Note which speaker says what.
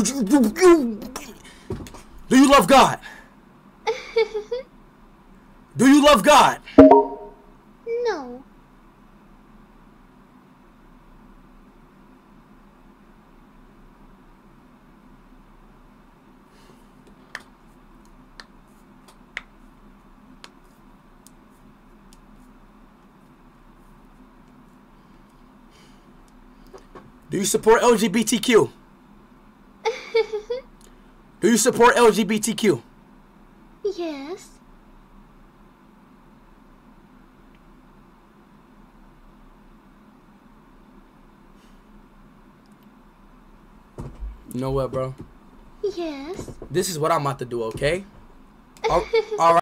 Speaker 1: Do you love God? Do you love God?
Speaker 2: No.
Speaker 1: Do you support LGBTQ? Do you support LGBTQ?
Speaker 2: Yes.
Speaker 1: You know what, bro?
Speaker 2: Yes.
Speaker 1: This is what I'm about to do, okay? All right.